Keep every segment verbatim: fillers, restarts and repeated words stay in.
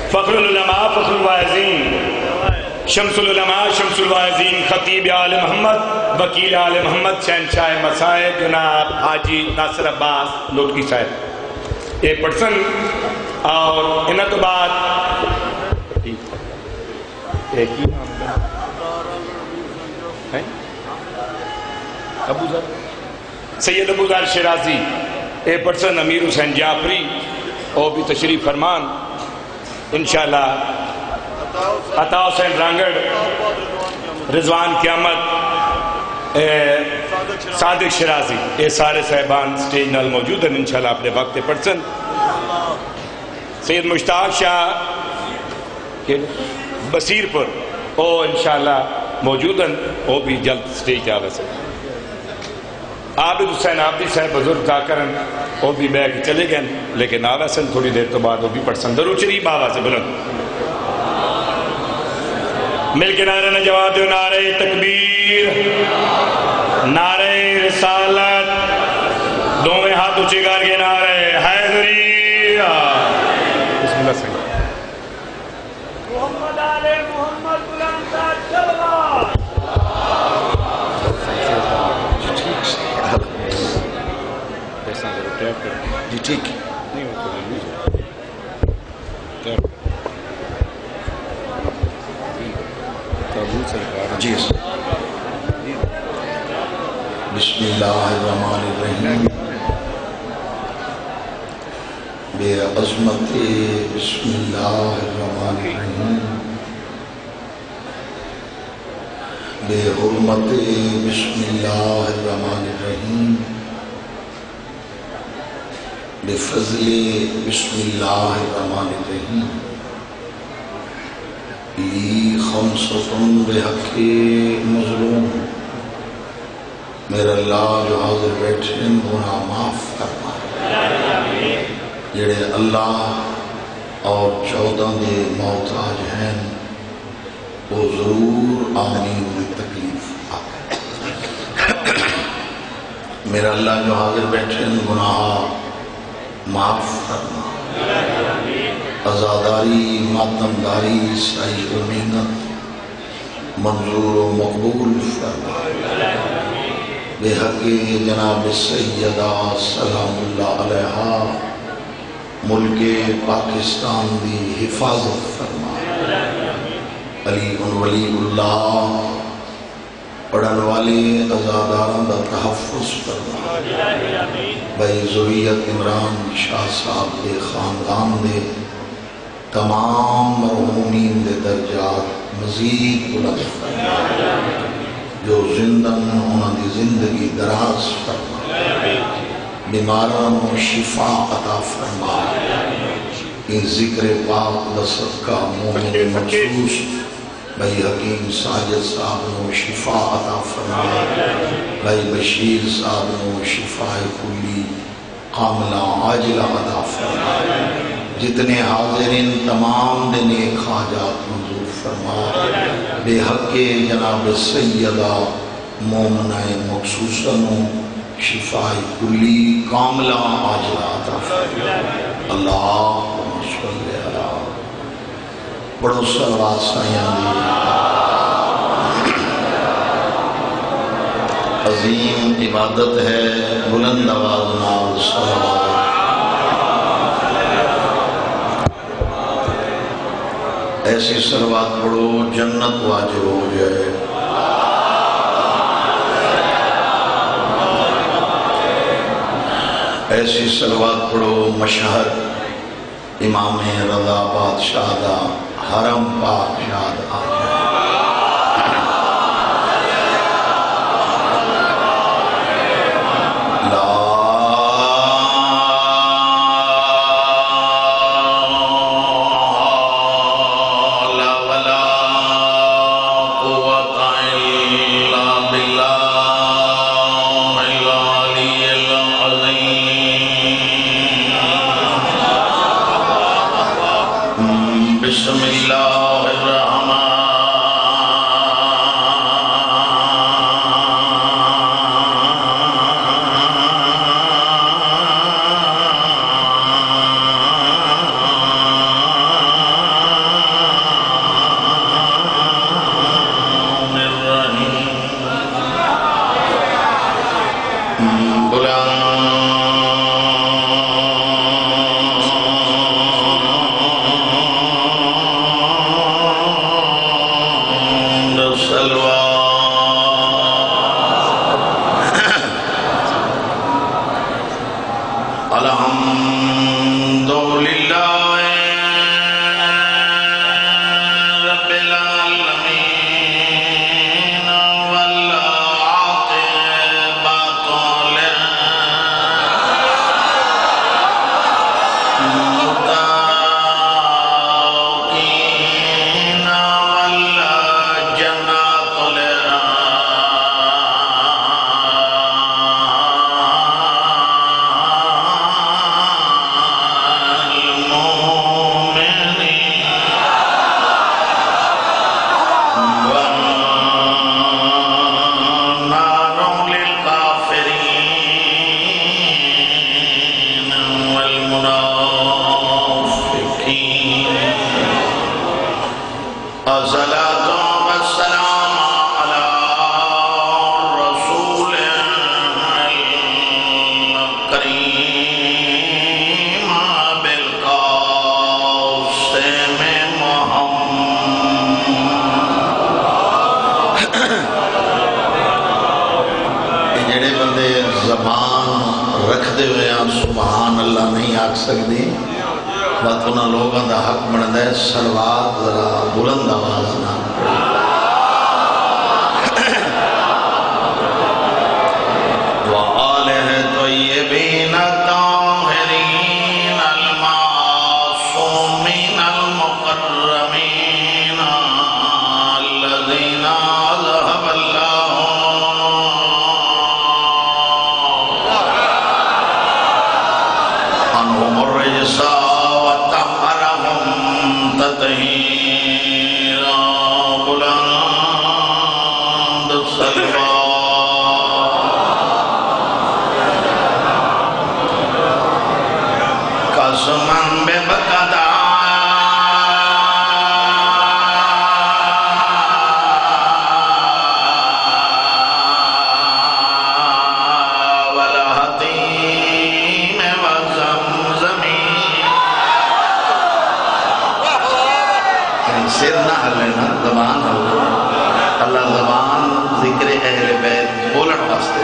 فخر العلماء فخر الواعظین، شمس العلماء شمس الواعظین، خطیب آل محمد، وکیل آل محمد، شہنشاہ مسائب جناب حاجی ناصر عباس لودھی صاحب یہ پڑسن اور انہوں تو بعد ایک ہی نام ہے ابو ذر سید ابو ذر شیرازی اے پرسن امیر حسین جعفری اور بھی تشریف فرمان انشاءاللہ عطا حسین رانگڑ رضوان قیامت صادق شیرازی اے سارے صاحبان سٹیج نال موجود ہیں انشاءاللہ اپنے وقت پرسن سید مشتاق شاہ بصیر پر او انشاءاللہ موجود ہیں وہ بھی جلد سٹیج آوے سے عابد حسین عابدی صاحب بزرگ ذاکرن وہ بھی بے کے چلے گئے لیکن آوے سے تھوڑی دیر تو بعد وہ بھی پڑھ سن درود شریف آوے سے بلند مل کے نعرہ نجواد و نعرہ تکبیر نعرہ رسالت دونوں ہاتھ اونچے کر کے نعرہ حیدری بسم اللہ سنگ محمد آل محمد بلند صلوات جی ٹھیک جی بسم اللہ الرحمن الرحیم بے عظمت بسم اللہ الرحمن الرحیم بے حرمت بسم اللہ الرحمن الرحیم بفضل بسم اللہ الرحمن الرحیم لی خمسطن بحق مظلوم میرا اللہ جو حاضر بیٹھے گناہ معاف فرما جڑے اللہ اور چودہ دے محتاج ہیں وہ ضرور آمین میں تکلیف آئے میرا اللہ جو حاضر بیٹھے گناہ معاف فرما عزاداری ماتمداری سعی و محنت منظور و مقبول فرما بے حق جناب سیدہ سلام اللہ علیہا ملک پاکستان دی حفاظت فرما علی ولی اللہ پڑھن والے عزاداروں دا تحفظ فرما بھائی ذریت عمران شاہ صاحب دے خاندان دے تمام مرحومین دے درجات مزید بلند فرما جو زندن انہوں دی زندگی دراز فرما بیماران و شفا عطا فرما ان ذکر پاک دا صدقہ مومن مخصوص بھائی حکیم ساجد صاحب نو شفا عطا فرما بھائی بشیر صاحب نو شفا کلی کاملہ عاجلہ عطا فرما جتنے حاضرین تمام دے نیک حاجات منظور فرما بے حق جناب سیدہ مومنہ مخصوصا نو شفا کلی کاملہ عاجلہ عطا فرما اللہم صلی اللہ بڑو صلوات سائیاں دی عظیم عبادت ہے بلند آواز نال صلوات ایسی صلوات پڑھو جنت واجب ہو جائے ایسی صلوات پڑھو مشہد امام رضا بادشاہ دا حرم پاک یاد آ جائے بسم اللہ الرحمن سکتی بات انہاں لوگوں دا حق بندا ہے صلوات ذرا بلند آواز نہ وآلہ طیبین الطاہرین المعصومین المقرمین الذین اذهب اللہ عنہم الرجس وطهرهم تطہیرا بلند صلوات قسماً ببقدا والحتیم وزمزمی سر نہ ہلنا زبان ہلنا اللہ زبان ذکر اہل بیت بولن واسطے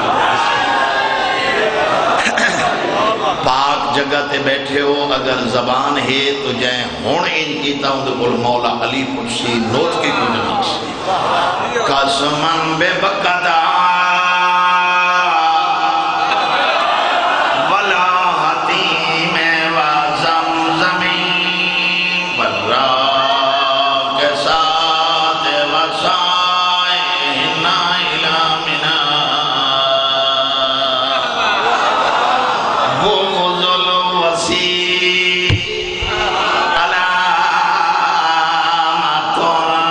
پاک جگہ تے بیٹھے ہو اگر زبان ہے تو جائیں ہون ان کیتا ہوں تو بول مولا علی پرسی نوت کی کو جناس قسماً بے بقدا ولا حتیم و زمزمی برا کے ساتھ وسائنا الامنا بغض الوسیع علامتنا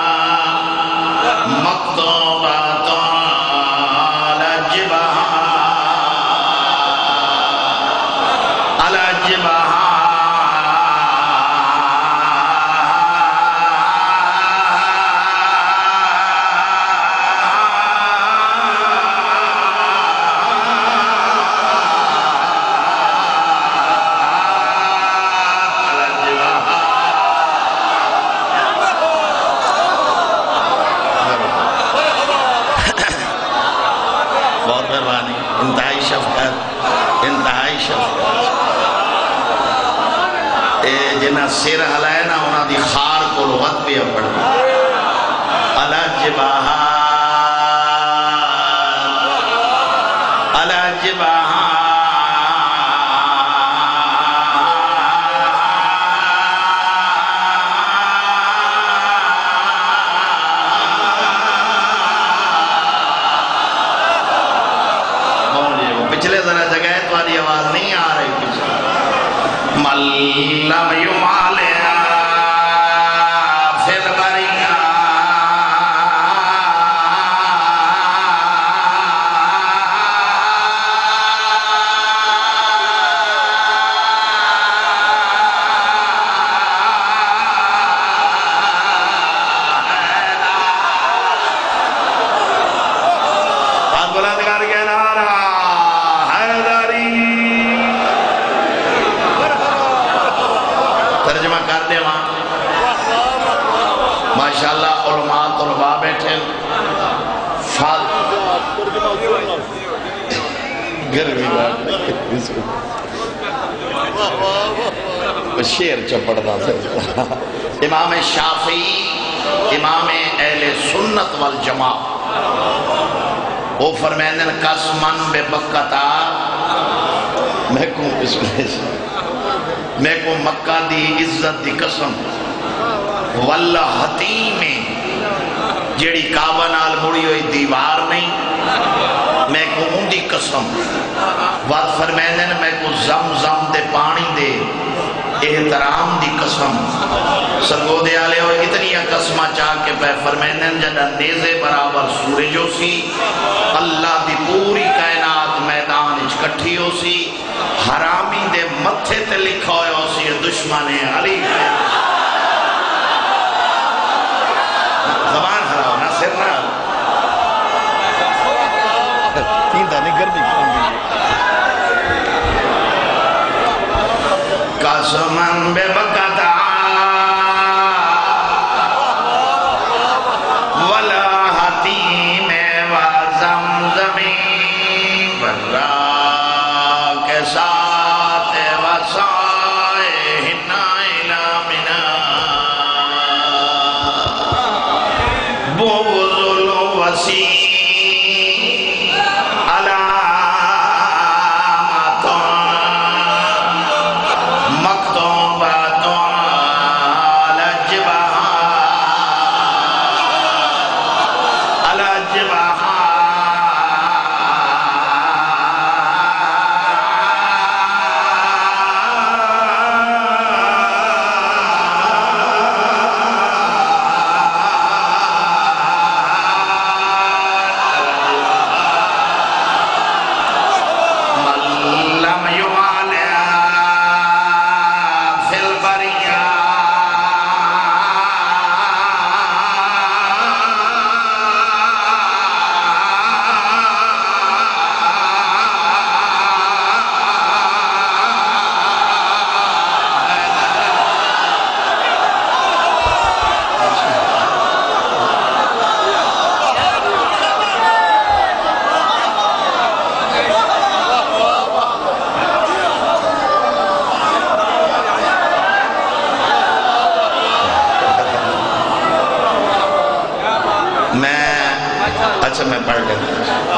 مکتوباتنا على الجبهة على الجبهة بہت مہربانی انتہائی شفقت انتہائی شفقت اے جنہ سر ہلائے نا انہاں دی خار کو لغت بھی اپڑ علی جبہا علی جبہا پچھلے ذرا جگہ ہے تمہاری آواز نہیں آ رہی پچھلے ملم یمالیا فی البریہ بات بلند کر کے نعرہ ترجمہ کر دے وہاں ماشاءاللہ علماء طلباء بیٹھے فال گرمی بات شیر چپڑتا سے امام شافعی امام اہل سنت والجماع وہ فرمائندن قسماً بے بقتا میں کون اس میں میں کو مکہ دی عزت دی قسم واللہ حتیم جیڑی کعبہ نال مڑی ہوئی دیوار نہیں میں کو ان دی قسم وقت فرمائنے میں کو زم زم دے پانی دے احترام دی قسم سنگو دے آلے ہوئے اتنی قسمہ چاہ کے پہ فرمائنے جڑا نیزے برابر سورجو سی اللہ دی پوری کائنات میدان اچکٹھی ہو سی حرامی دے متھے تے لکھا ہوئے ہو سی دشمن علی زبان حرام نہ سر نہ تین دانی گرمی قسماً بے بقتا ولا حتیم و زمزمی برا کے ساتھ و اچھا میں پڑھ لینا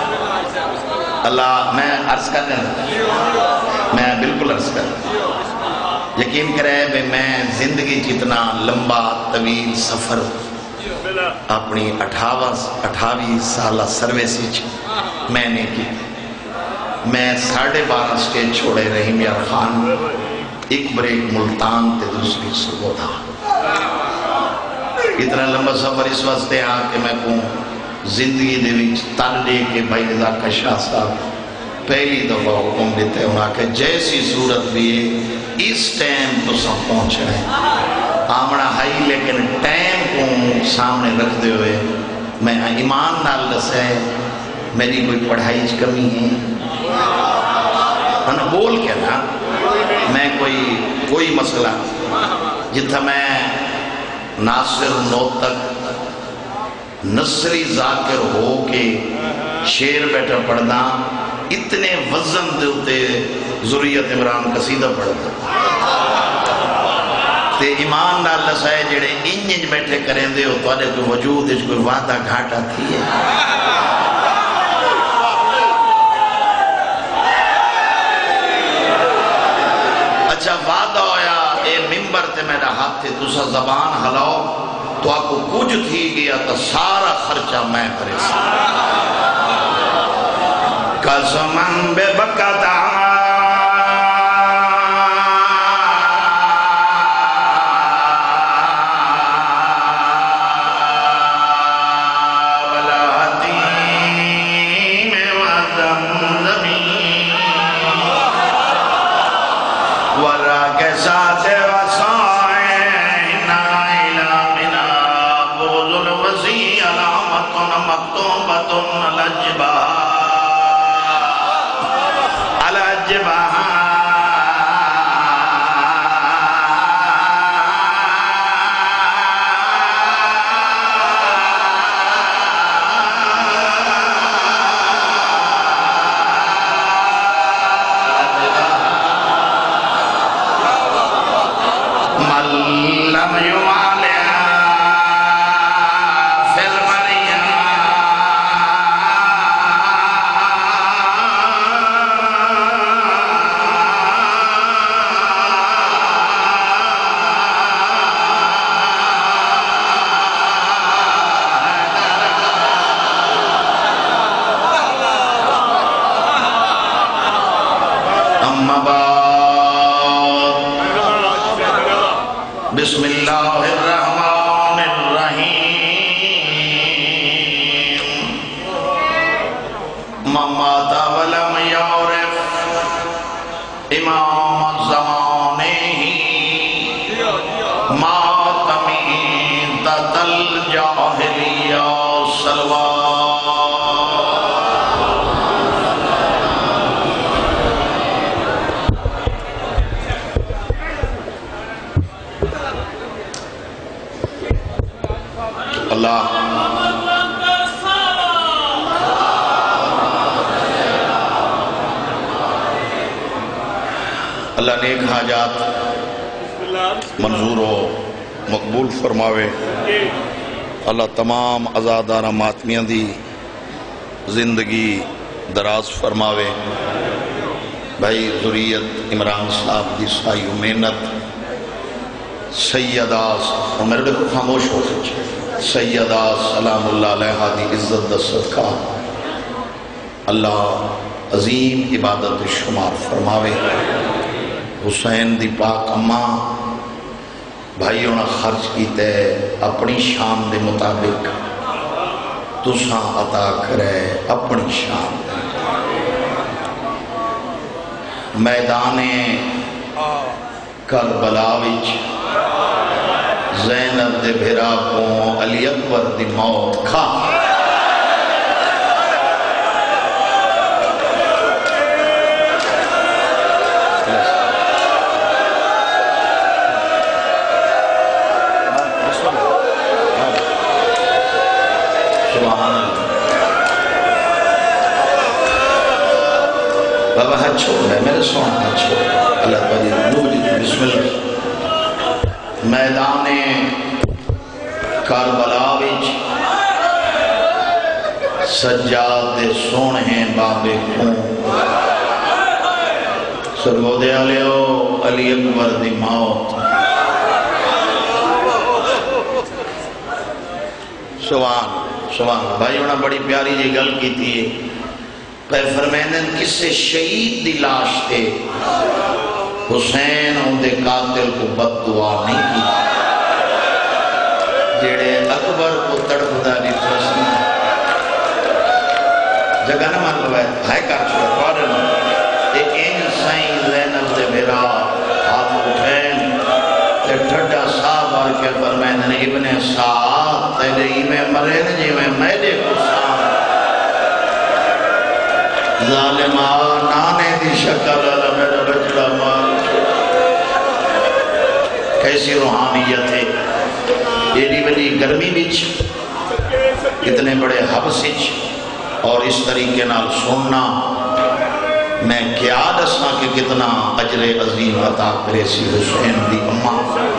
اللہ میں عرض کر لینا میں بالکل عرض کر لینا یقین کرے بے میں زندگی جتنا لمبا طویل سفر اپنی اٹھاوی سالہ سروس میں نے کی میں ساڑھے بارہ سٹیج چھوڑے رحیم یار خان ایک بریک ملتان تے دوسری سبوتا اتنا لمبا سفر اس واسطے ہاں کہ میں کہوں زندگی دے وچ تن دے کے بھائی رضا کا شاہ صاحب پہلی دفعہ حکم دیتے ہوں کہ جیسی صورت بھی ہے اس ٹائم تو سب پہنچ رہے آمنا ہائی لیکن ٹائم کو سامنے رکھ دے ہوئے میں ایمان نال دسے میری کوئی پڑھائی کمی ہے انہوں بول کے نا میں کوئی کوئی مسئلہ جتھا میں ناصر نوتک نصری ذاکر ہو کے شیر بیٹھا پڑھنا اتنے وزن دے ہوتے ذریت عمران قصیدہ پڑھنا تے ایمان نال لسائے جڑے انجنج بیٹھے کریں دے ہو تو آنے کوئی وجود اس کوئی وعدہ گھاٹا تھی ہے اچھا وعدہ ہویا اے ممبر تے میرا ہاتھ تھے دوسرا زبان ہلاؤ تو آپ کو کچھ تھی گیا تو سارا خرچہ میں کرے سا قسمن بے بکتا بسم اللہ الرحمن الرحیم ممات ولم یعرف امام الزمانے ہی ماتمی تتل جاہلیہ سلوہ اللہ اللہ نیک حاجات منظور ہو مقبول فرماوے اللہ تمام آزادانہ ماتمیاں دی زندگی دراز فرماوے بھائی ذریت عمران صاحب دی سائی و محنت سیدہ اور میرے لئے خاموش ہو سکے سیدہ سلام اللہ علیہ دی عزت دا صدقہ اللہ عظیم عبادت شمار فرماوے حسین دی پاک اماں بھائیوں نے خرچ کیتے اپنی شان دے مطابق تساں عطا کرے اپنی شان دے میدان کربلا وچ زینب دے بھیرا کو علی اکبر دی موت کھا سبحان اللہ بابا ہاتھ چھوڑ ہے میرے سونا ہاتھ چھوڑ اللہ تعالی نور جی بسم اللہ میدان کربلا وچ سجاد سونے بابے کون سرگودے آلیو علی اکبر دی موت سبحان سبحان بھائی انہاں بڑی پیاری جی گل کی تھی پہ فرمیندن کسے شہید دی لاش تے حسین ان دے قاتل کو بد دعا نہیں کی جیڑے اکبر کو تڑپ دا دی ترسن جگہ نہ مان لوائے ہائے کار چھوڑا پارن اے این سائیں زینب دے میرا ہاتھ اٹھین تے ٹھڑا صاحب آر کے فرمیندن ابن سعاد تیرے ہی میں مرین جی میں میرے کو سام ظالمہ نانے دی شکل اللہ میرا بچڑا مار کیسی روحانیت ہے ایڈی بڑی گرمی بچ کتنے بڑے حبس بچ اور اس طریقے نال سننا میں کیا دسنا کہ کتنا اجر عظیم عطا کرے سی حسین دی اماں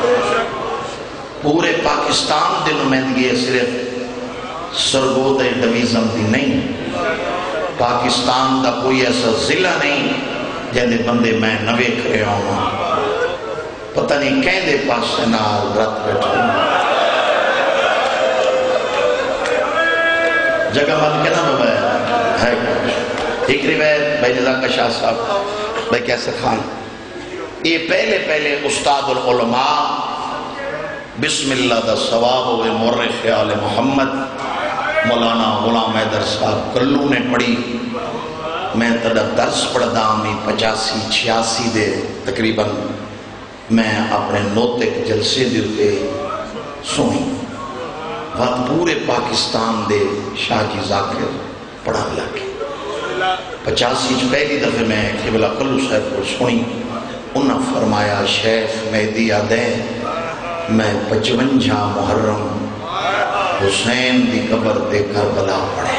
پورے پاکستان دے نمائندگی ہے صرف سرگودے ڈویژن دی نہیں پاکستان دا کوئی ایسا ضلع نہیں جہاں بندے میں نوے کرے ہوں پتہ نہیں کہیں دے پاس سے نال رات بیٹھا جگہ مل کے نا بابا ہے ایک روایت بھائی جزاک شاہ صاحب بھائی کیسے خان یہ پہلے پہلے استاد العلماء بسم اللہ دا ثواب ہوئے مورخ آل محمد مولانا غلام حیدر صاحب کلو نے پڑھی میں تڑا درس پڑھدا میں پچاسی چھیاسی دے تقریباً میں اپنے نوتے کے جلسے دیتے سنی وقت پورے پاکستان دے شاہ جی ذاکر پڑھا لگے پچاسی چھ پہلی دفعہ میں قبلہ کلو صاحب کو سنی انہاں فرمایا شیخ مہدی آدھے میں پچونجا محرم حسین دی قبر دے کربلا پڑھے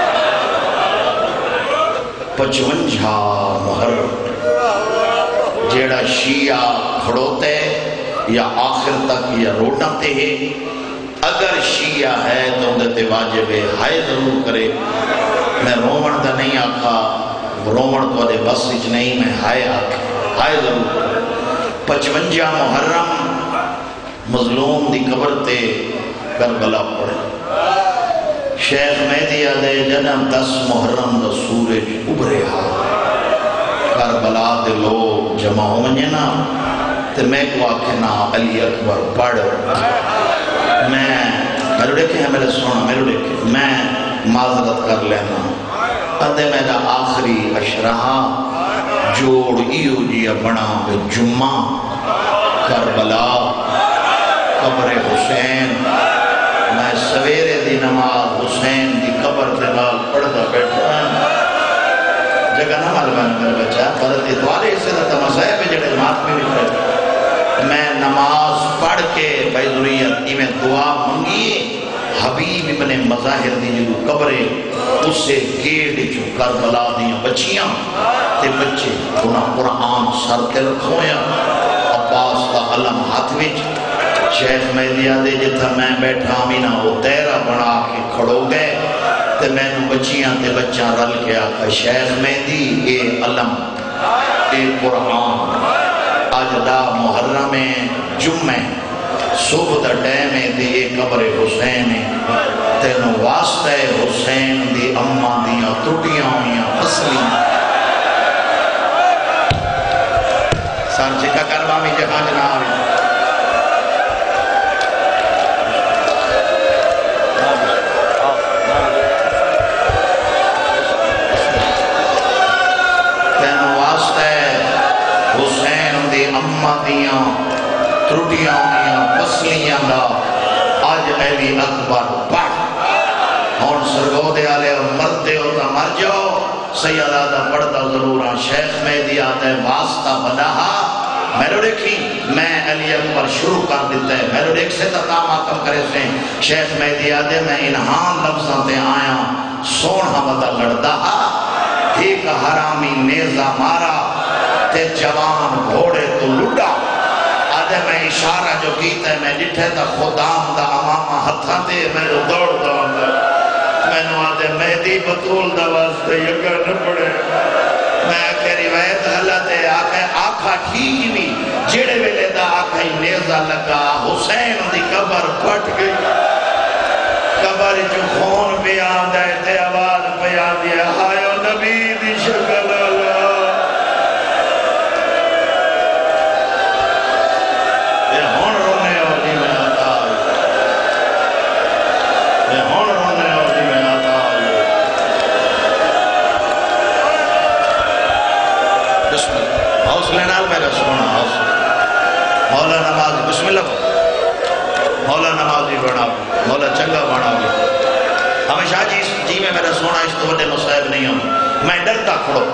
پچونجا محرم جیڑا شیعہ کھڑوتے یا آخر تک یا روٹاتے ہیں اگر شیعہ ہے تو اندھتے واجب ہے ہائے ضرور کرے میں رومن دا نہیں آکھا رومن تو دے بس اچ نہیں میں ہائے آکھا ہائے ضرور کرے پچونجا محرم مظلوم دی قبر تے کربلا پڑے شیخ مہدی آدھے جنم دس محرم دا سورج ابھرے ہا کربلا دے لوگ جمع ہوئے نا تے میں کو آکھنا علی اکبر پڑھ میں میرے دیکھے ہیں میرے سونا میرے دیکھے میں معذرت کر لینا ادھے میرا آخری اشرحہ جوڑ ایو جیا بنا بے جمعہ کربلا قبر حسین میں سویرے دی نماز حسین دی قبر کے نال پڑھتا بیٹھا جگہ نہ معلوم ہے میرے بچہ حضرت اتوارے اس سے تمسائے پہ جڑے جماعت میں بھی پڑھتا میں نماز پڑھ کے بھائی ضروریت میں دعا منگیے حبیب ابن مظاہر دی جو قبرے اس سے گیڑ جو کربلا دیاں بچیاں تے بچے انہاں قرآن سر تے رکھویا عباس کا علم ہاتھ وچ شیخ مہدی آدھے جتھا میں بیٹھا آمینہ وہ تیرہ بنا کے کھڑو گئے تے میں نے بچیاں تے بچہ رل کے آکھا شیخ مہدی اے علم اے قرآن آج دا محرم جمعہ صبح دا ٹائم تے اے قبر حسین تینو واسطہ حسین دی اماں دیاں ٹوٹیاں ہویاں فصلیاں سر جکا کروا میں جہاں جناب دیاں ترٹیاں ہویاں فصلیاں دا آج علی اکبر پڑھ ہون سرگودے آلے مردے ہوتا مر جاؤ سیدہ دا پڑھتا ضرورا شیخ مہدی آتا ہے واسطہ بناہا میرے دیکھی میں علی اکبر شروع کر دیتا ہے میرے دیکھ سے تقام آکم کرے سے شیخ مہدی آتے میں انہان لفظاں تے آیا سونہ ودا لڑتا ایک حرامی نیزہ مارا تے جوان گھوڑے تو لڑا آدھے میں اشارہ جو کیتا ہے میں ڈٹھے تا خدام دا امامہ ہتھا دے میں دوڑ دوڑ میں نوادے مہدی بطول دا واسطے یکر نہ پڑے میں آکھے روایت غلط ہے آکھے آکھا ٹھیک بھی جڑے ویلے دا آکھا ہی نیزہ لگا حسین دی قبر پھٹ گئی قبر جو خون پہ آدھا ہے تے آواز پہ آدھی ہے ہائیو نبی دی شکل اللہ یہ ہون رونے اور جی میں آتا آئی یہ ہون رونے اور جی میں آتا آئی بسم اللہ حوصلے نال میرا سونا حوصلہ مولا نماز بسم اللہ مولا نمازی بنا مولا چنگا بنا ہمیشہ جی جی میں میرا سونا اس تو بڑے مصائب نہیں ہوں میں ڈرتا کھڑو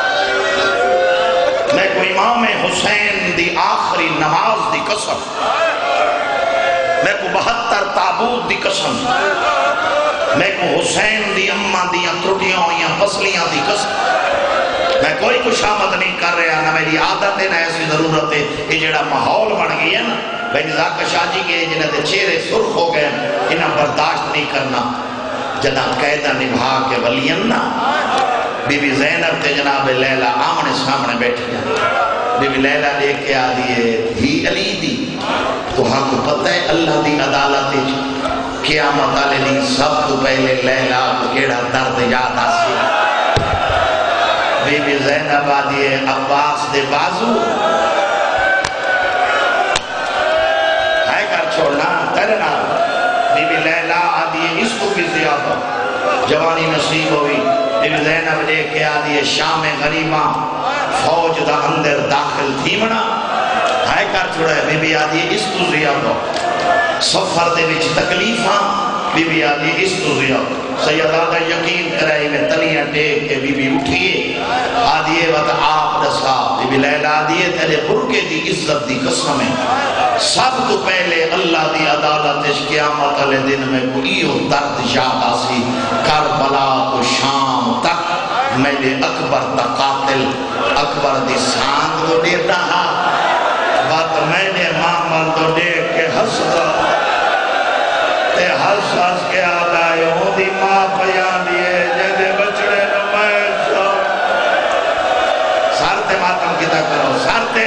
میں کو امام حسین دی آخری نماز دی قسم میں کو بہتر تابوت دی قسم میں کو حسین دی اماں دیاں ترٹیاں ہوئیاں پسلیاں دی قسم میں کوئی کشامت نہیں کر رہا نہ میری عادت ہے نہ ایسی ضرورت ہے یہ جڑا ماحول بن گئی ہے نا بھئی نزاق شاہ جی کے جنہیں دے چہرے سرخ ہو گئے انہیں برداشت نہیں کرنا جنا قیدہ نبھا کے ولین نا بی بی زینب تے جناب لیلہ آمنے سامنے بیٹھی بی بی لیلہ لے کے آدھیے ہی علی دی تو حق پتہ ہے اللہ دی عدالت قیامت علی دی سب تو پہلے لیلہ کو کیڑا درد یاد آسی بی بی زینب آدھیے عباس دے بازو ہے کر چھوڑنا ترنا بی بی لیلہ آدھیے اس کو بھی زیادہ جوانی نصیب ہوئی بی بی زینب لے کے آدھیے شام غریبہ فوج دا اندر داخل تھیمنا ہے کر چھوڑا ہے بی بی آدھیے اس کو زیادہ سفر دے وچ تکلیفاں بی بی آدھی اس تو زیادہ سیدادہ یقین کرائے میں تلیاں ٹیک کے بی بی اٹھئیے آدھیے وقت آپ دسا بی بی لیلہ آدھیے تیرے برکے دی عزت دی قسم ہے سب تو پہلے اللہ دی عدالت اس قیامت علیہ دن میں کوئی درد یاد آسی کربلا تو شام تک میرے اکبر تا قاتل اکبر دی سانگ تو دیتا ہاں بات میں نے معامل تو دیکھ کے ہستا تے ہس ہس کے آدھا ہے ہوں دی ماں بیان دیئے جیدے بچڑے نمائش سارتے ماتم کتا کرو سارتے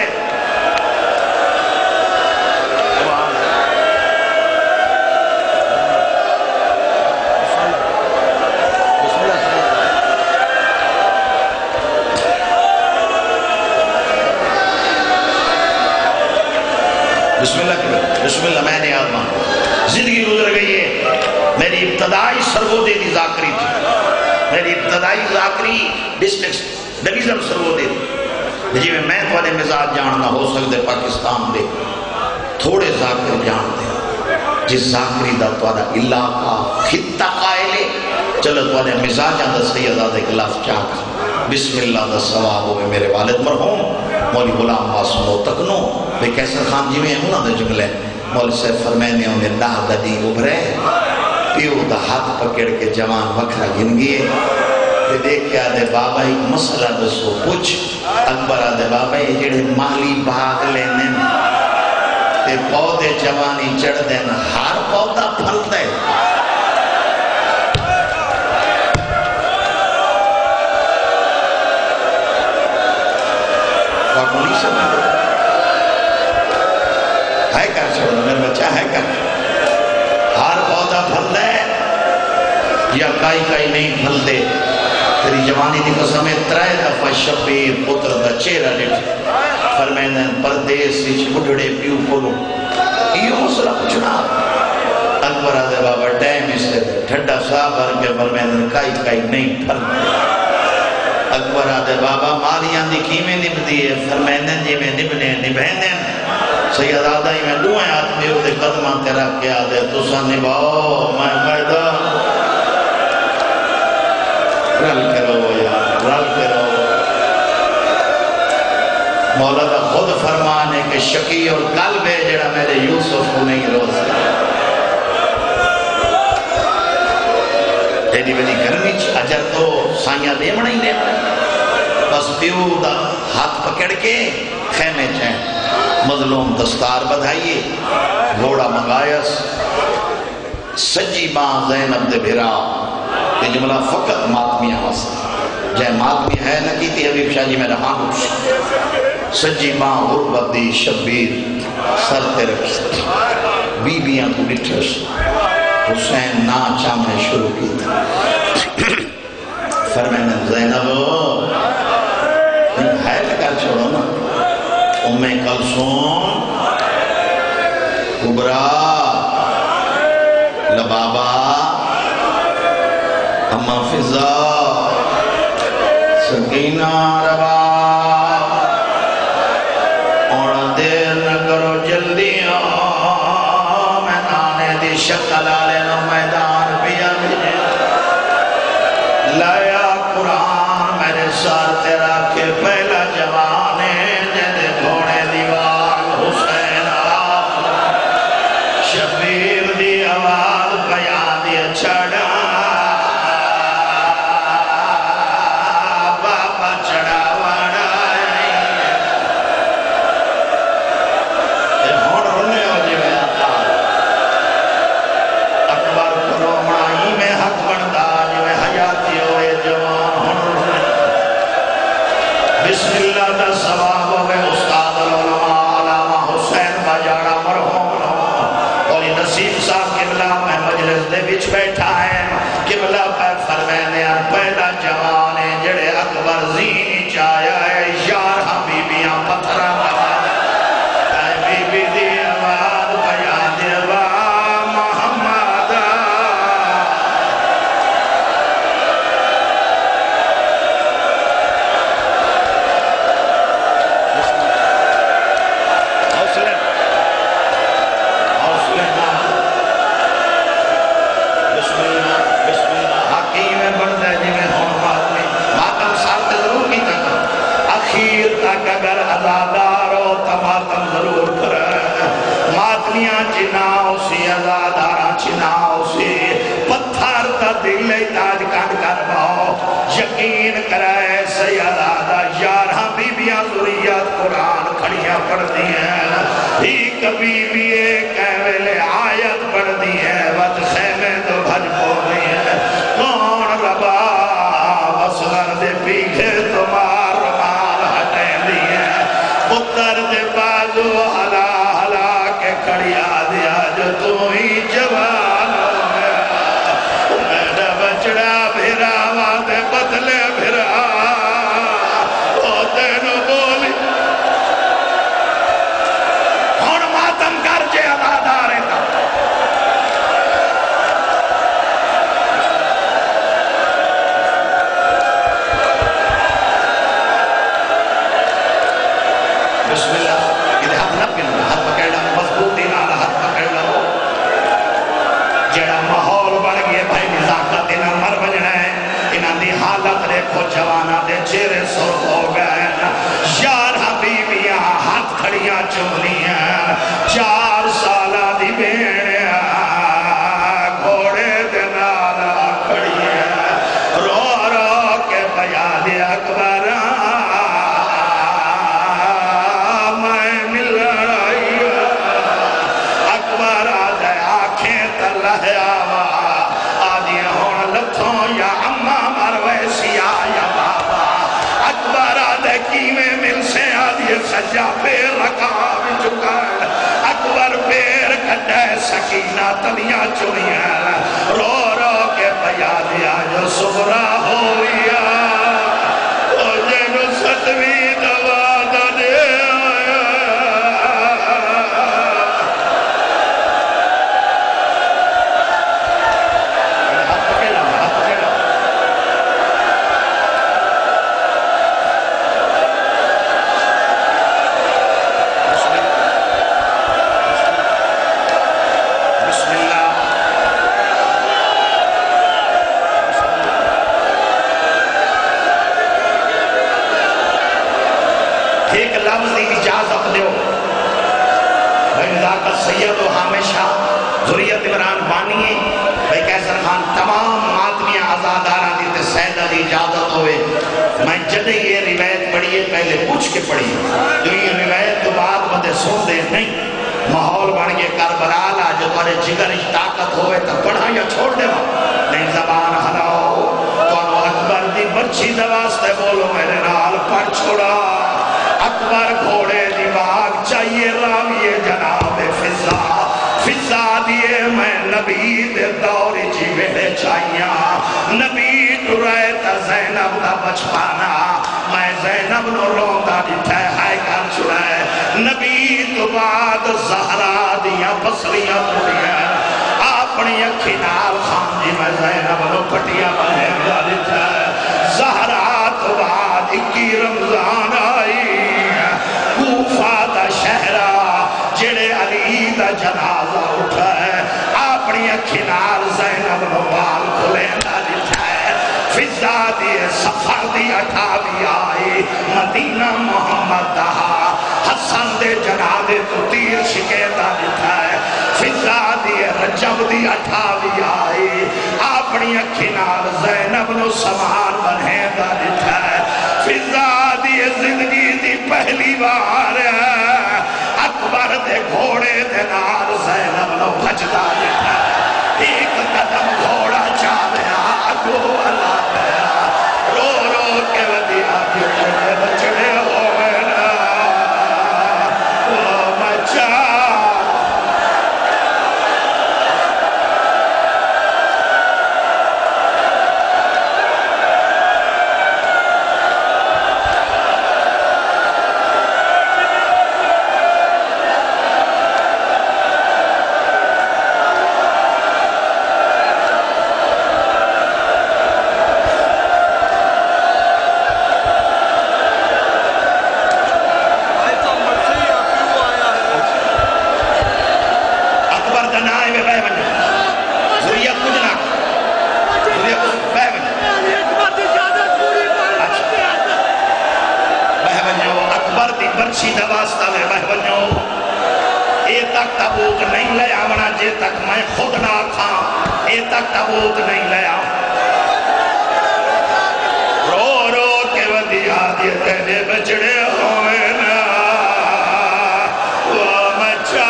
بسم اللہ کرو بسم اللہ میں نے آدھا زندگی گزر گئی ہے میری ابتدائی سرودے دی ذاکری تھی میری ابتدائی ذاکری ڈسٹرکٹ ڈویژن سرودے تھی جی میں میں تھوڑے مزاج جاننا ہو سکتے پاکستان دے تھوڑے ذاکر جانتے جس ذاکری دا تھوڑا علاقہ خطہ قائلے چلو تھوڑے مزاج دا سیدہ دے خلاف چاکا بسم اللہ دا ثواب ہوئے میرے والد مرحوم مولی غلام معصوم تکنو بے کیسر خان جی میں ہوں دے جملے مولی سے فرمینے ہوں نے ڈاہ دا دی ابھرے پیو دا ہاتھ پکڑ کے جوان وکھرا گن گئے تے دیکھ آدھے بابا ایک مسئلہ دسو پوچھ اکبر آدھے بابا یہ جڑے مالی باغ لینے تے پودے جوانی چڑھ دینا ہر پودا پھل دے پاکولی سے میں ہے کر چھوڑا میرے بچہ ہے کر ہر پودا پھل دے یا کائی کائی نہیں پھل دے تیری جوانی دی قسم ترائے دفعہ شبیر پتر دا چہرہ لیٹ فرمینن پردیس سیچ بڑھڑے پیو کھولو یہ مسئلہ پوچھنا اکبر آدھے بابا ٹائم اس سے ٹھنڈا صاحب ہر کے فرمینن کائی کائی نہیں پھل اکبر آدھے بابا ماریاں دی کیمیں نب دیئے فرمینن جی میں نبنے نبینن سید آدھا ہی میں دوئے ہاتھ میں ہوتے قدمہ تیرا کیا دے تو سا نباؤ میں قیدہ رل کرو یار رل کرو مولا کا خود فرمانے کہ شکی اور قلب ہے جڑا میرے یوسف کو نہیں روز ایڈی بڑی گرمی اجر تو سائیاں دے مڑا ہی دے بس پیو دا ہاتھ پکڑ کے خیمے چین مظلوم دستار بدھائیے گھوڑا منگایس سجی ماں زینب دے بھیرا یہ جملہ فقط ماتمیہ واسطہ جائے ماتمی ہے نہ کیتی حبیب شاہ جی میں رہانوش سجی ماں غربت دی شبیر سر تے رکھی بی بیاں کو ڈٹھس حسین نا چامنے شروع کی فرمائنا زینب ہے لکر چھوڑو نا ام کلثوم کبرا لبابا اما فضا سکینہ ربا اور دیر نہ کرو جلدی میدان دی شکل آلے نو میدان پیا مجھے لایا قرآن میرے ساتھ تیرا کے پہلا جوانے جدے گھوڑے دیوان حسین آپ شبیر دی آواز پیا دی چھڑا بسم اللہ دا ثواب ہوئے استاد العلماء علامہ حسین باجاڑا مرحوم اور یہ نصیب صاحب قبلہ میں مجلس دے بچ بیٹھا ہے قبلہ پہ فرمینے اور پہلا جوانے جڑے اکبر زینی چایا ہے یار حبیبیاں پتھرہ آواز اے بی بی دی آواز بیا دیوا محمد اگر ازادار ہو تماتم ضرور کرے ماتمیاں چناؤ سی ازادارہ چناؤ سی پتھر تا دل تاج کٹ کر باؤ یقین کرے سی ازادہ یارہ بی بیاں ذریعت قرآن کھڑیاں پڑھ دی ہیں ہی کبھی بھی ایک ایویلے آیت پڑھ دی ہیں وقت خیمے تو بھج پو دی ہیں کون ربا وصغر دے پیکھے تمہار پتر دے بازو حلا حلا کے کھڑیا دیا جو تو ہی جوان ہو میرا بچڑا بھیرا وادے بدلے بھیرا او تینو بولی ہون ماتم کر جے عبادارے تا بسم اللہ یہ ہاتھ نہ پکڑنا ہاتھ پکڑنا مضبوطی نالا ہاتھ پکڑنا جڑا ماحول بڑھ گئے بھائی نزاکت انہاں مر بجنا ہے انہاں دی حالت دیکھو جوانا دے چہرے سرخ ہو گئے یار حبیبیاں ہاتھ کھڑیاں چمنی ہیں چار سالہ دی بیڑیاں گھوڑے دے نالا کھڑی ہیں رو رو کے بیاد اکبر سجا پیر رکھا بھی چکا ہے اکبر پیر کھٹے سکینہ تلیاں چوئیاں رو رو کے بیا دیا جو صبرہ ہویا او جنو ستوی دوا دا دے ایک لفظ کی اجازت دیو بھائی ذاکت سید و ہمیشہ ذریعت عمران بانیے بھائی کیسر خان تمام ماتمیاں آزادارہ دیتے سیدہ دی اجازت ہوئے میں جدے یہ روایت پڑھیے پہلے پوچھ کے پڑھی جو یہ روایت تو بات مدے سن دے نہیں ماحول بن کے کربلا جو تمہارے جگر طاقت ہوئے تو پڑھا یا چھوڑ دے نہیں زبان حلاو برچی دواستے بولو میرے نال پڑھ چھوڑا اکبر گھوڑے دی باغ چاہیے راویے جناب فضا فضا دیے میں نبی دے دور جی ویڑے چاہیے نبی ٹرائے تا زینب دا بچپانا میں زینب نو روندہ ڈٹھے ہائے کر چھڑائے نبی تو بعد زہرا دیا پسلیاں پڑیاں اپنی اکھی نال خان جی میں زینب نو پٹیاں بنے گا ڈٹھے زہرا تو بعد اکی رمضان آئی کوفہ دا شہرہ جڑے علی دا جنازہ اٹھا ہے اپنی اکھی نال زینب نو بال کھلے دا ڈٹھے فضا دیے سفر دی اٹھاوی آئی مدینہ محمد دہا حسن دے جنادے تو تیر شکے دا ڈٹھا ہے فضا دیے رجب دی اٹھاوی آئی اپنی اکھی نال زینب نو سمان بنے دا ڈٹھا ہے فضا دیے زندگی دی پہلی بار اکبر دے گھوڑے دے نال زینب نو بھجدا ڈٹھا ہے ایک قدم گھوڑا چاہے آگو اللہ پیا رو رو کے ودیا کے بچڑے ہوئے نا وہ مچا برچی دواستا میں بہونیوں اے تک تبوک نہیں لے آونا جے تک میں خود نہ کھاں اے تک تبوک نہیں لے آونا رو رو کے ودیا دیے تیرے بچڑے ہوئے نا وہ مچا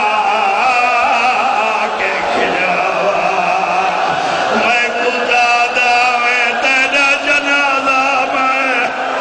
کے کھلاوا میں خدا دا میں تیرا جنازہ میں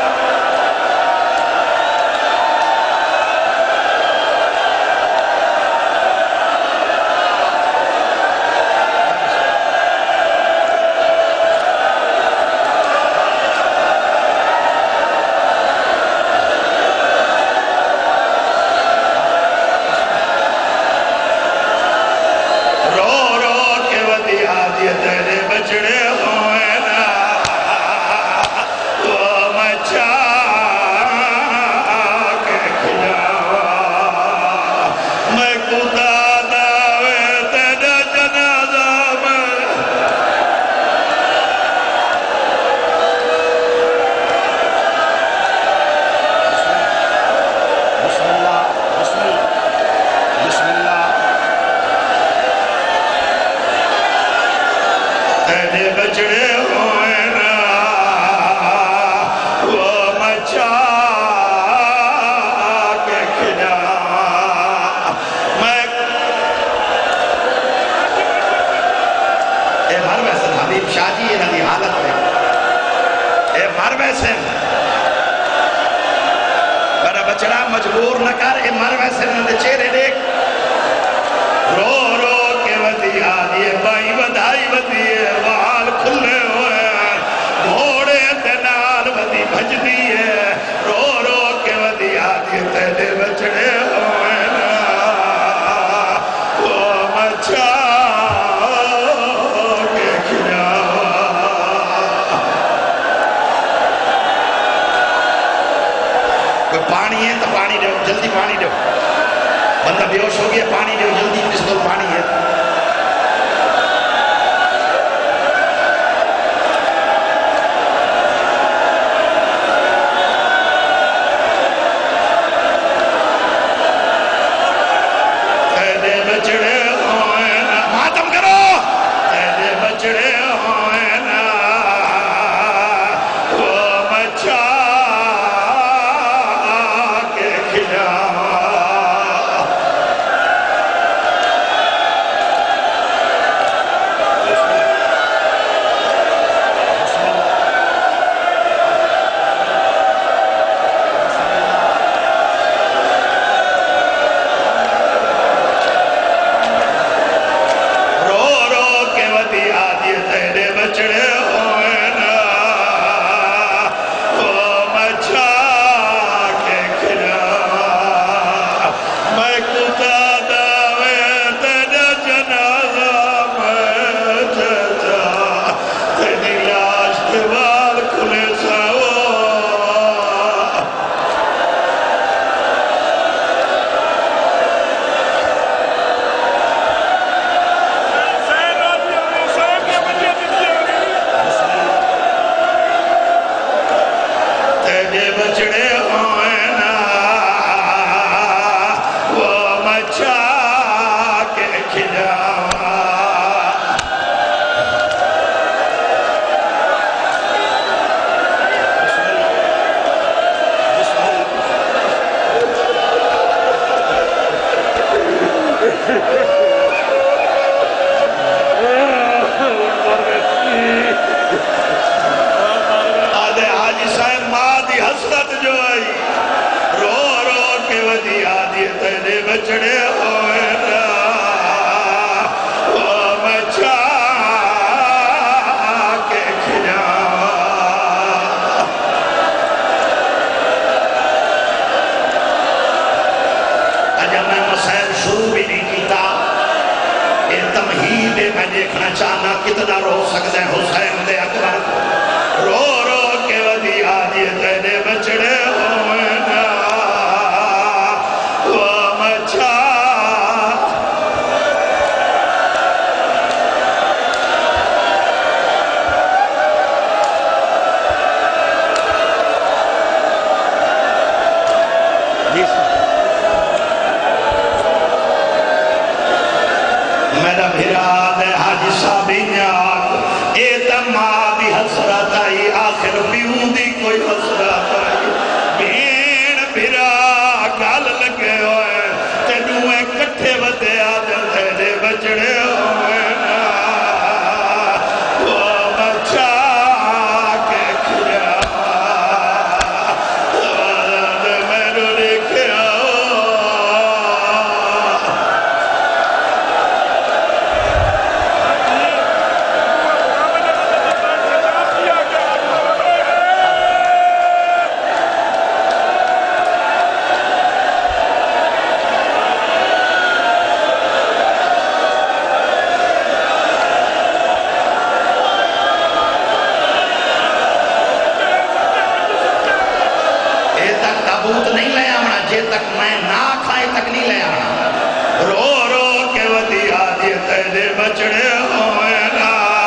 مجبور نہ کر اے مر ویسے نہ چہرے دیکھ رو رو کے ودیا دیے بائی ودائی ودیے وال کھلے ہوئے گھوڑے دنال ودی بھج دیے رو رو کے ودیا دیے تیرے بچڑے ہوئے نا وہ مچا کے کھلاوا کوئی پانی ہے تو پانی دو جلدی پانی دو بندہ بیوش ہو گیا پانی دو جلدی اس دور پانی ہے تیرے بچڑے ہوئے نا ماتم کرو تیرے بچڑے ہوئے نا وہ مچا میں دیکھنا چاہنا کتنا رو سکتے ہیں حسین دے اکبر رو رو کے ودی آجی تیرے بچڑے ہوئے نا وہ مچھا میرا بھراد حج صاحبیاں اے تمہا دی حسرت آئی آخر بیوں دی کوئی حسرت آئی بین بھرا گال لگے ہوئے تینویں کٹھے ودے آدھے تیرے بچڑے ہوئے نا وہ بچا کے کھیا میرے لکھیا تابوت نہیں لے آنا جے تک میں نہ کھائے تک نہیں لے آنا رو رو کے ودی آجی تیرے بچڑے ہوئے نا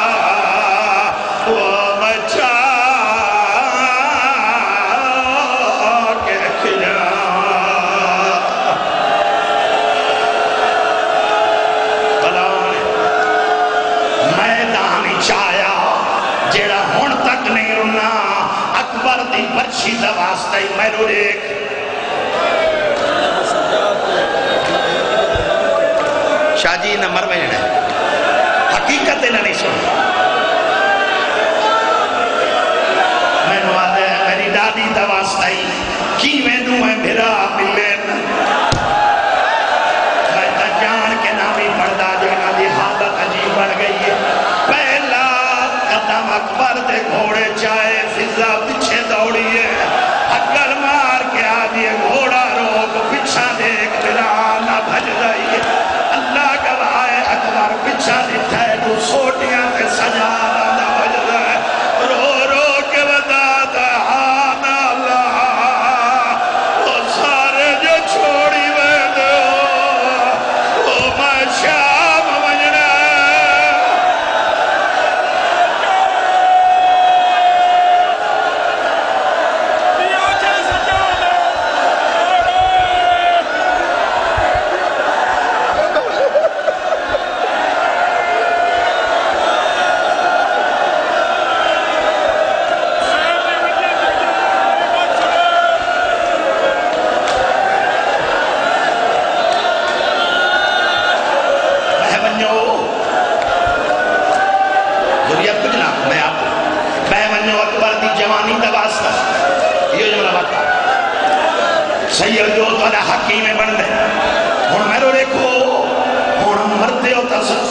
وہ بچا کے کھیا بلانے میدانی چایا جیڑا ہون تک نہیں رنا اکبر دی برچی دواستا ہی میں رو دیکھ شاہ جی نمبر میں جڑے حقیقت انہیں نہیں سن میں نو آدھے میری دادی دواستا ہی کی میں نو میں بھرا ملین میں تا جان کے نامی پردہ جانا دی حالت عجیب بڑھ گئی ہے پہلا قدم اکبر دے گھوڑے چاہے فضا پچھے دوڑی ہے اگر مار کے آدھی گھوڑا روک پچھا دیکھ بلانا بھج رہی ہے اللہ گواہ اکبر پچھا دیتا ہے تو سوٹیاں کے سجانا بھج رہا ہے رو رو کے بدا دہانا اللہ وہ سارے جو چھوڑی میں دو وہ میں شام بجنا سید جو تو حکیم بن دے ہون میرو دیکھو ہون مردے ہو تصف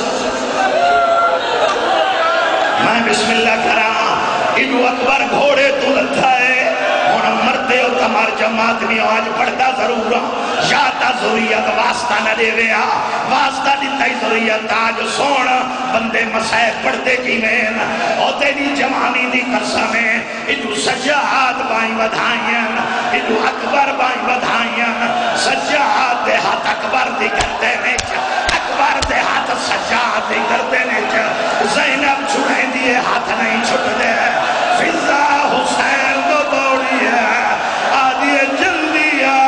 میں بسم اللہ کرا انو اکبر گھوڑے تو لتا ہے ہون مردے ہو تمہار جماعت میں آج پڑھتا ضرورا یاتا ضروریت واسطہ نہ دے ویا واسطہ دیتا ہی ضروریت آج سون بندے مسائے پڑھتے کی مین اور تیری جوانی دی قسمیں انو سجاہات بائیں بدھائیں انو اکبر بائیں بدھائیں سجاہات دے ہاتھ اکبر دی کرتے نیچ اکبر دے ہاتھ سجاہات دی کرتے نیچ زینب چھڑیں دیئے ہاتھ نہیں چھٹ دے فضا حسین تو دوڑی ہے آدھی جلدی آ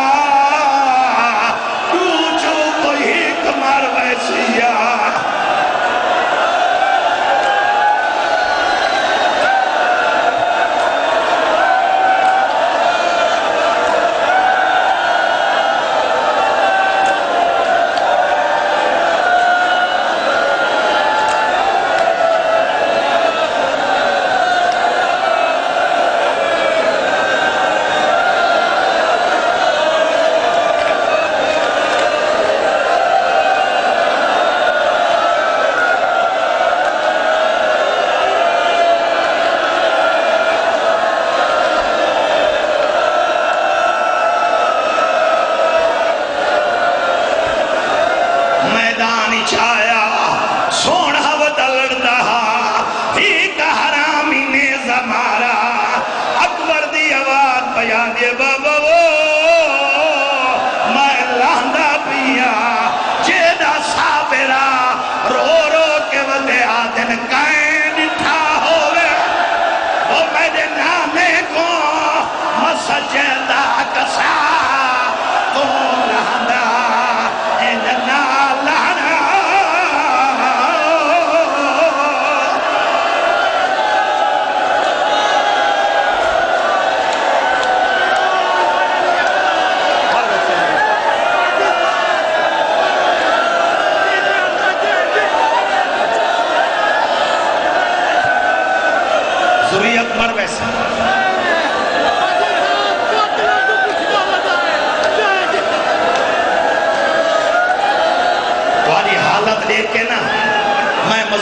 تو جو کوئی کمار ویسی آ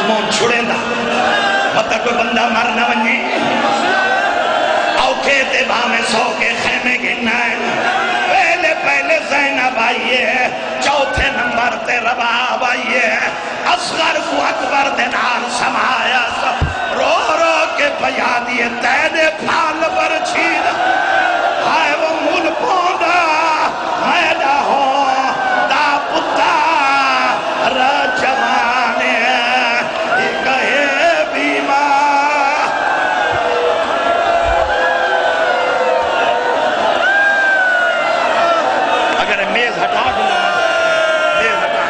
ملزموں چھڑے دا مطلب کوئی بندہ مر نہ ونجے اوکھے تے بھامے سو کے خیمے گھننا ہے پہلے پہلے زینب آئیے چوتھے نمبر تے رباب آئیے اصغر کو اکبر دینار سمایا رو رو کے پیا دیے تیدے پھال پر چھید ہائے وہ مل پوندا میدہ ہو دا پتا رجوانے کہے بیمار اگر میز ہٹا دوں میز ہٹا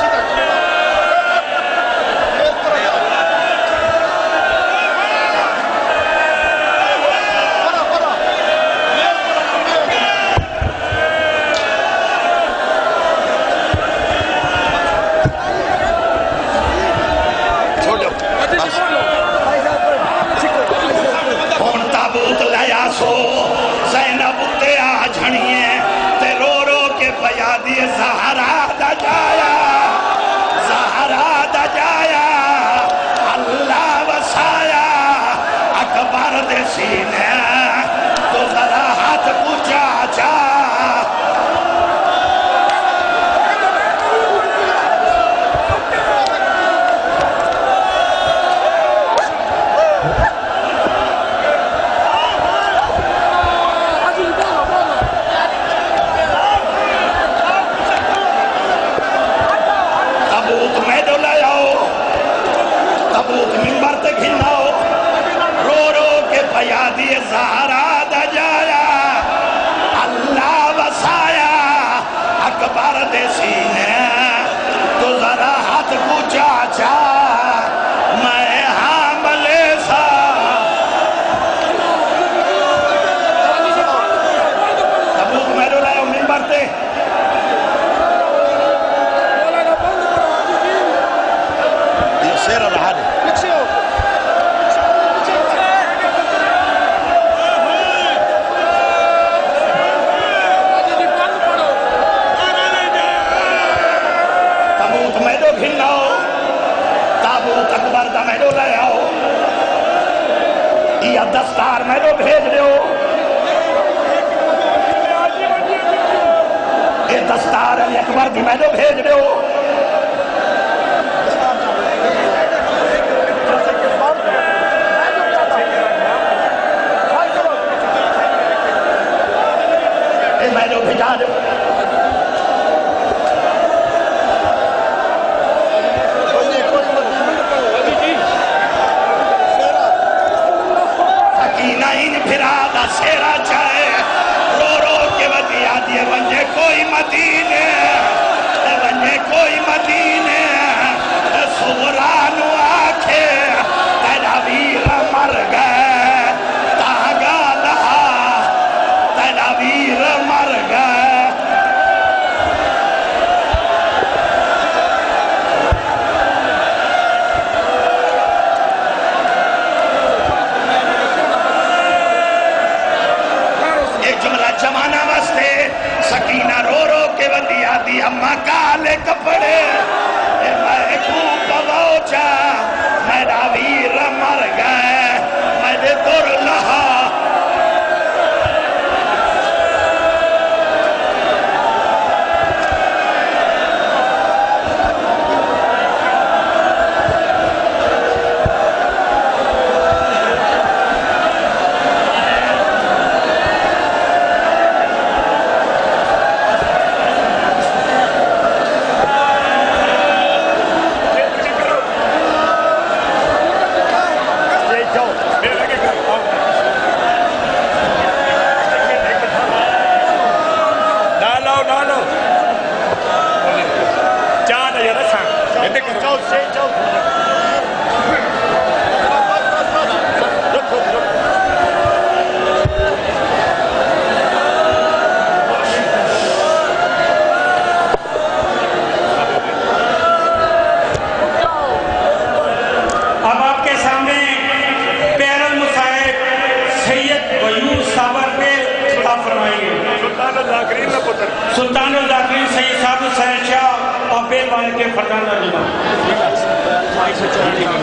سو زینب تے آ جھڑیے تے رو رو کے پیا دیے زہرا دا جایا زہرا دا جایا اللہ وسایا اکبر دے سینے تو ذرا ہاتھ پوچھا چا دیے زہرا دا جایا اللہ وسایا اکبر دے سینے تو ذرا ہاتھ کو چاچا میں حاملے سا تبوک میں رو لائے ہوں منبر تے یہ سیر رہا دے تابوت اکبر دا میرو لے آؤ یہ دستار میرو بھیج دے ہو یہ دستار علی اکبر دی میرو بھیج دے ہو یہ میرو بھیجا دے سیرا چاہے رو رو کے ودیا دیے ونجے کوئی مدینے ونجے کوئی مدینے سغرانو آکھے تیرا ویر مر گئے تاگا لہا تیرا ویر مر گئے جمانہ واسطے سکینہ رو رو کے ودیا دی اممہ کالے کپڑے میں خوب بوچا میرا ویر مر گئے میرے در لہا سلطان الذاکرین سید صاحب حسین شاہ اور بیل والے کے فرزند سے چوٹی میں